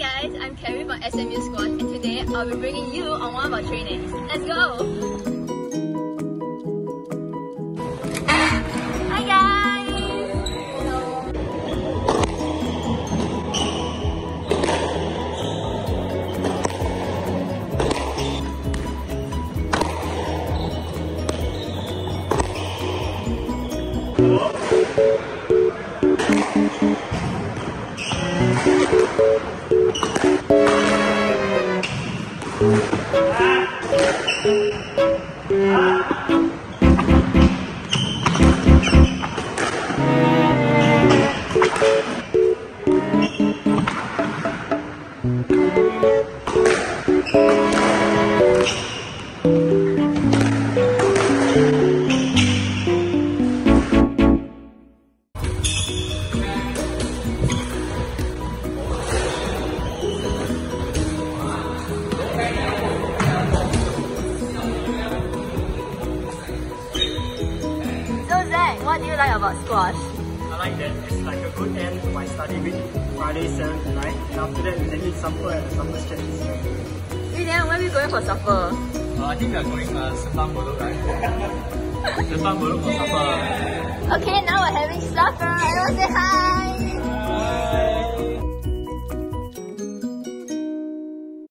guys, I'm Carrie from SMU Squash, and today I'll be bringing you on one of our trainings. Let's go! Hi guys! What do you like about squash? I like that it's like a good end to my study week, Friday 7 to 9, and after that we can eat supper at the supper stretch. William, where are we going for supper? I think we are going Sembang Bedok, right? Sembang Bedok for supper. Okay, now we're having supper. Everyone say hi!